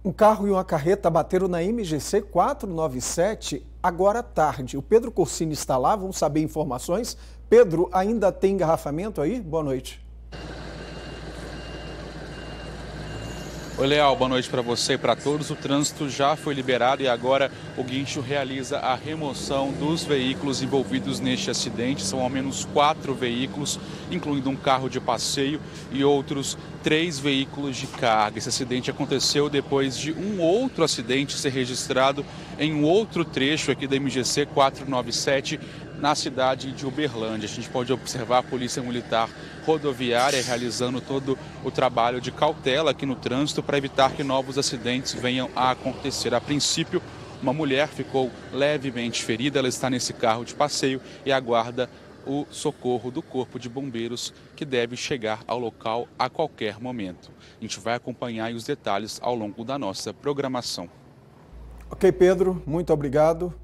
Um carro e uma carreta bateram na MGC 497 agora à tarde. O Pedro Corsini está lá, vamos saber informações. Pedro, ainda tem engarrafamento aí? Boa noite. Oi, Leal, boa noite para você e para todos. O trânsito já foi liberado e agora o guincho realiza a remoção dos veículos envolvidos neste acidente. São ao menos 4 veículos, incluindo um carro de passeio e outros 3 veículos de carga. Esse acidente aconteceu depois de um outro acidente ser registrado em um outro trecho aqui da MGC 497, na cidade de Uberlândia. A gente pode observar a Polícia Militar Rodoviária realizando todo o trabalho de cautela aqui no trânsito para evitar que novos acidentes venham a acontecer. A princípio, uma mulher ficou levemente ferida, ela está nesse carro de passeio e aguarda o socorro do Corpo de Bombeiros, que deve chegar ao local a qualquer momento. A gente vai acompanhar os detalhes ao longo da nossa programação. Ok, Pedro, muito obrigado.